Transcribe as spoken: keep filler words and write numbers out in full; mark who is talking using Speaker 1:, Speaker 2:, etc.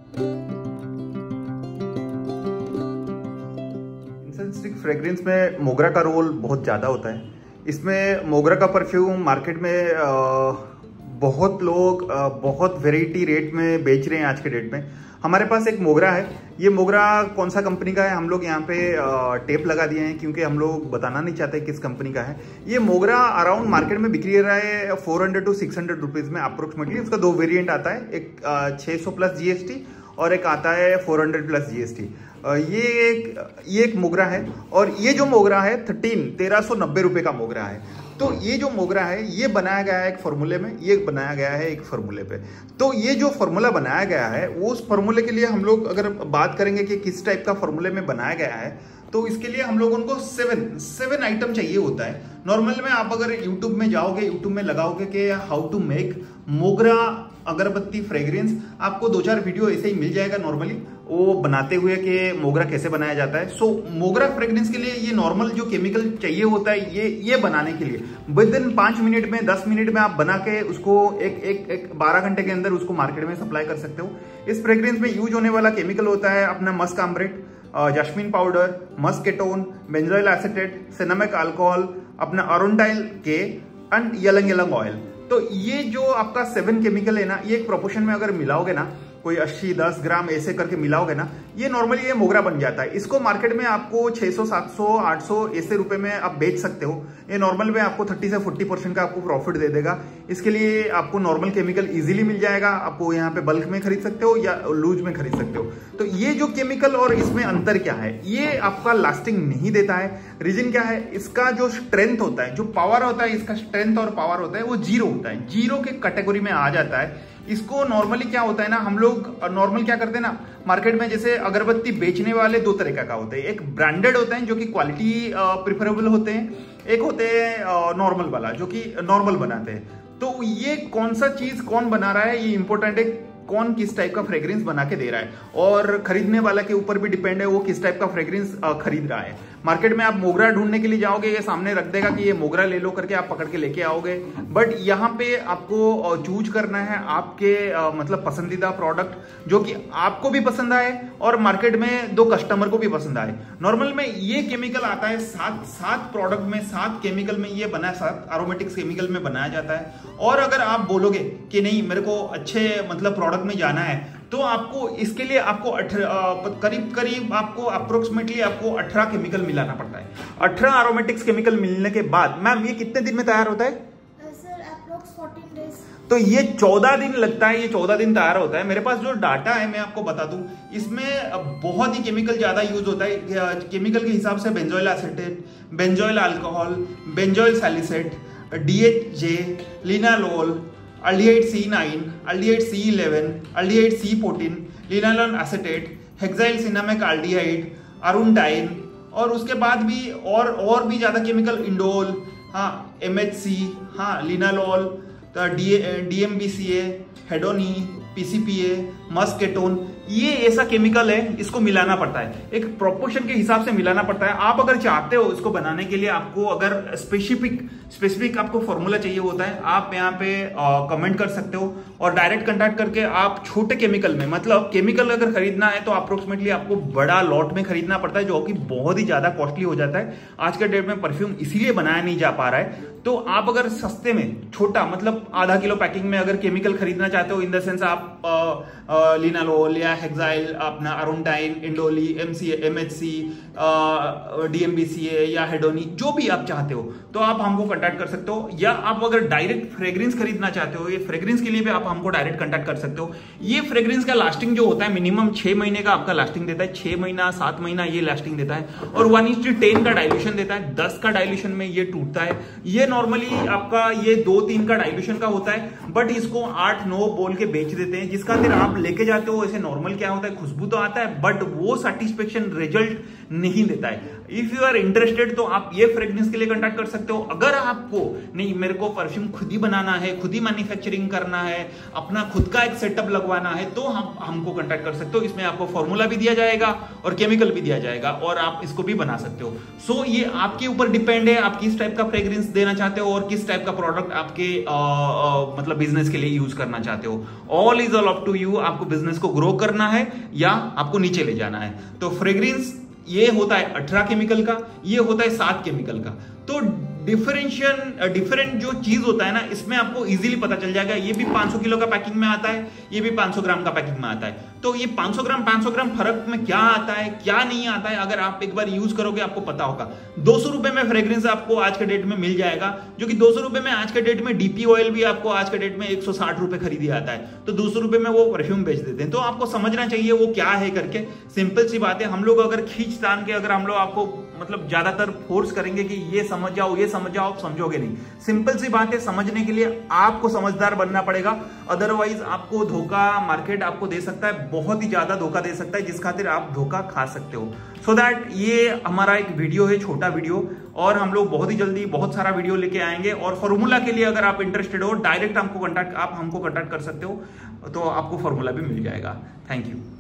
Speaker 1: Incense stick fragrance में मोगरा का रोल बहुत ज़्यादा होता है। इसमें मोगरा का परफ्यूम मार्केट में आ, बहुत लोग आ, बहुत वेराइटी रेट में बेच रहे हैं आज के डेट में। हमारे पास एक मोगरा है। ये मोगरा कौन सा कंपनी का है हम लोग यहाँ पे आ, टेप लगा दिए हैं, क्योंकि हम लोग बताना नहीं चाहते किस कंपनी का है। ये मोगरा अराउंड मार्केट में बिक्री रहा है four hundred to six hundred rupees में अप्रोक्सीमेटली। उसका दो वेरिएंट आता है, एक छः सौ प्लस जीएसटी और एक आता है फोर हंड्रेड प्लस जीएसटी। ये एक ये एक मोगरा है, और ये जो मोगरा है थर्टीन तेरह सौ नब्बे रुपये का मोगरा है। तो ये जो मोगरा है ये बनाया गया है एक फॉर्मूले में, ये बनाया गया है एक फॉर्मूले पे। तो ये जो फॉर्मूला बनाया गया है वो उस फॉर्मूले के लिए हम लोग अगर बात करेंगे कि किस टाइप का फॉर्मूले में बनाया गया है, तो इसके लिए हम लोगों को सेवन सेवन आइटम चाहिए होता है। नॉर्मल में आप अगर यूट्यूब में जाओगे, यूट्यूब में लगाओगे कि हाउ टू मेक मोगरा अगरबत्ती फ्रेग्रेंस, आपको दो चार वीडियो ऐसे ही मिल जाएगा नॉर्मली वो बनाते हुए कि मोगरा कैसे बनाया जाता है। सो मोगरा फ्रेग्रेंस के लिए ये नॉर्मल जो केमिकल चाहिए होता है ये ये बनाने के लिए विद इन पाँच मिनट में दस मिनट में आप बना के उसको एक एक एक बारह घंटे के अंदर उसको मार्केट में सप्लाई कर सकते हो। इस फ्रेग्रेंस में यूज होने वाला केमिकल होता है अपना musk ambrette, jasmine powder, musk ketone, benzyl acetate, cinnamic alcohol, अपना अरुंडाइल के एंड यलंग यलंग ऑयल। तो ये जो आपका सेवन केमिकल है ना, ये एक प्रोपोर्शन में अगर मिलाओगे ना, कोई अस्सी दस ग्राम ऐसे करके मिलाओगे ना, ये नॉर्मली ये मोगरा बन जाता है। इसको मार्केट में आपको छह सौ सात सौ आठ सौ ऐसे रुपए में आप बेच सकते हो। ये नॉर्मल में आपको तीस से चालीस परसेंट का आपको प्रॉफिट दे देगा। इसके लिए आपको नॉर्मल केमिकल इजीली मिल जाएगा। आपको यहाँ पे बल्क में खरीद सकते हो या लूज में खरीद सकते हो। तो ये जो केमिकल और इसमें अंतर क्या है, ये आपका लास्टिंग नहीं देता है। रीजन क्या है, इसका जो स्ट्रेंथ होता है, जो पावर होता है, इसका स्ट्रेंथ और पावर होता है वो जीरो होता है, जीरो के कैटेगरी में आ जाता है। इसको नॉर्मली क्या होता है ना, हम लोग नॉर्मल क्या करते हैं ना, मार्केट में जैसे अगरबत्ती बेचने वाले दो तरीका का होते हैं। एक ब्रांडेड होते हैं जो कि क्वालिटी प्रिफरेबल होते हैं, एक होते हैं नॉर्मल वाला जो कि नॉर्मल बनाते हैं। तो ये कौन सा चीज कौन बना रहा है ये इंपॉर्टेंट है, कौन किस टाइप का फ्रेग्रेंस बना के दे रहा है, और खरीदने वाला के ऊपर भी डिपेंड है वो किस टाइप का फ्रेग्रेंस खरीद रहा है। मार्केट में आप मोगरा ढूंढने के लिए जाओगे, ये सामने रख देगा कि ये मोगरा ले लो करके आप पकड़ के लेके आओगे। बट यहाँ पे आपको चूज करना है आपके आ, मतलब पसंदीदा प्रोडक्ट जो कि आपको भी पसंद आए और मार्केट में दो कस्टमर को भी पसंद आए। नॉर्मल में ये केमिकल आता है सात सात प्रोडक्ट में, सात केमिकल में ये बना, सात एरोमेटिक्स केमिकल में बनाया जाता है। और अगर आप बोलोगे कि नहीं मेरे को अच्छे मतलब प्रोडक्ट में जाना है, तो आपको इसके लिए आपको करीब करीब आपको अप्रोक्सीमेटली आपको अठारह केमिकल मिलाना पड़ता है। अठारह एरोमेटिक्स केमिकल मिलने के बाद मैम ये कितने दिन में तैयार होता है?
Speaker 2: सर अप्रोक्स चौदह डेज।
Speaker 1: तो ये चौदह दिन लगता है, ये चौदह दिन तैयार होता है। मेरे पास जो डाटा है मैं आपको बता दूं, इसमें बहुत ही केमिकल ज्यादा यूज होता है। केमिकल के हिसाब से benzyl acetate, benzyl alcohol, benzyl salicylate, DHJ, linalool, aldehyde C nine, aldehyde C eleven, aldehyde C fourteen, linalool acetate, hexyl cinnamic aldehyde, अरुंडाइन, और उसके बाद भी और और भी ज्यादा केमिकल, इंडोल, हाँ, एमएचसी, हाँ, लिनालोल, डीएमबीसीए, हेडोनी, पीसीपीए, मस्क केटोन, ये ऐसा केमिकल है, इसको मिलाना पड़ता है, एक प्रोपोर्शन के हिसाब से मिलाना पड़ता है। आप अगर चाहते हो इसको बनाने के लिए, आपको अगर स्पेसिफिक स्पेसिफिक आपको फॉर्मूला चाहिए होता है, आप यहाँ पे कमेंट कर सकते हो और डायरेक्ट कांटेक्ट करके आप छोटे केमिकल में, मतलब केमिकल अगर खरीदना है तो अप्रोक्सीमेटली आपको बड़ा लॉट में खरीदना पड़ता है, जो कि बहुत ही ज्यादा कॉस्टली हो जाता है। आज के डेट में परफ्यूम इसीलिए बनाया नहीं जा पा रहा है। तो आप अगर सस्ते में छोटा मतलब आधा किलो पैकिंग में अगर केमिकल खरीदना चाहते हो, इन द सेंस आप लिनालोल या हेक्साइल, अपना अरुंडाइन, इंडोली, एमसी, एमएचसी, डीएमबीसीए या हेडोनी, जो भी आप चाहते हो तो आप हमको कांटेक्ट कर सकते हो। या आप अगर डायरेक्ट फ्रेग्रेंस खरीदना चाहते हो, ये फ्रेग्रेंस के लिए भी आप हमको डायरेक्ट कांटेक्ट कर सकते हो। ये फ्रेग्रेंस का लास्टिंग जो होता है मिनिमम छह महीने का आपका लास्टिंग देता है, छह महीना सात महीना ये लास्टिंग देता है, और वन इज टू टेन का डाइल्यूशन देता है, दस का डाइल्यूशन में ये टूटता है। ये नॉर्मली आपका ये दो तीन का डाइल्यूशन का होता है, बट इसको आठ नौ बोल के बेच देते हैं, जिसका फिर आप लेके जाते हो। ऐसे नॉर्मल क्या होता है, खुशबू तो आता है बट वो सेटिस्फेक्शन रिजल्ट नहीं देता है। इफ यू आर इंटरेस्टेड तो आप ये फ्रेग्रेंस के लिए कांटेक्ट कर सकते हो। अगर आपको नहीं मेरे को परफ्यूम खुद ही बनाना है, खुद ही मैन्युफैक्चरिंग करना है,
Speaker 3: अपना खुद का एक सेटअप लगवाना है तो हम हमको कांटेक्ट कर सकते हो। इसमें आपको फॉर्मूला भी दिया जाएगा और केमिकल भी दिया जाएगा और आप इसको भी बना सकते हो। सो so, ये आपके ऊपर डिपेंड है, आप किस टाइप का फ्रेग्रेंस देना चाहते हो और किस टाइप का प्रोडक्ट आपके आ, आ, मतलब बिजनेस के लिए यूज करना चाहते हो। All is all up to you, आपको बिजनेस को ग्रो करना है या आपको नीचे ले जाना है। तो फ्रेग्रेंस ये होता है अठारह केमिकल का, ये होता है सात केमिकल का। तो डिफरेंशियल डिफरेंट जो चीज होता है ना, इसमें आपको इजीली पता चल जाएगा। ये भी पाँच सौ किलो का पैकिंग में आता है, ये भी पाँच सौ ग्राम का पैकिंग में आता है। तो ये पाँच सौ ग्राम पाँच सौ ग्राम फर्क में क्या आता है क्या नहीं आता है, अगर आप एक बार यूज करोगे आपको पता होगा। दो सौ रुपए में फ्रेग्रेंस आपको आज के डेट में मिल जाएगा, जो कि दो सौ रुपए में आज के डेट में डीपी ऑयल भी आपको आज के डेट में एक सौ साठ रुपए खरीदी आता है। तो दो सौ रुपए में वो परफ्यूम बेच देते हैं। तो आपको समझना चाहिए वो क्या है करके। सिंपल सी बात है, हम लोग अगर खींच तान के अगर हम लोग आपको मतलब ज्यादातर फोर्स करेंगे कि ये समझ जाओ ये समझ जाओ, आप समझोगे नहीं। सिंपल सी बात है, समझने के लिए आपको समझदार बनना पड़ेगा, अदरवाइज आपको धोखा मार्केट आपको दे सकता है, बहुत ही ज्यादा धोखा दे सकता है, जिस खातिर आप धोखा खा सकते हो। सो so दैट ये हमारा एक वीडियो है, छोटा वीडियो, और हम लोग बहुत ही जल्दी बहुत सारा वीडियो लेके आएंगे। और फॉर्मूला के लिए अगर आप इंटरेस्टेड हो, डायरेक्ट हमको कांटेक्ट आप हमको कांटेक्ट कर सकते हो, तो आपको फॉर्मूला भी मिल जाएगा। Thank you.